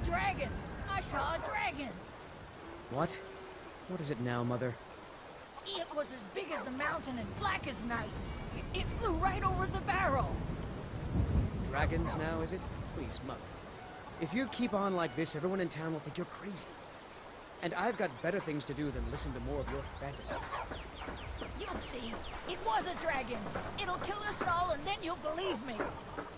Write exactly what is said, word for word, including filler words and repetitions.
dragon! I saw a dragon! What? What is it now, Mother? It was as big as the mountain and black as night. It, it flew right over the barrel. Dragons now, is it? Please, Mother. If you keep on like this, everyone in town will think you're crazy. And I've got better things to do than listen to more of your fantasies. You'll see. It was a dragon. It'll kill us all and then you'll believe me.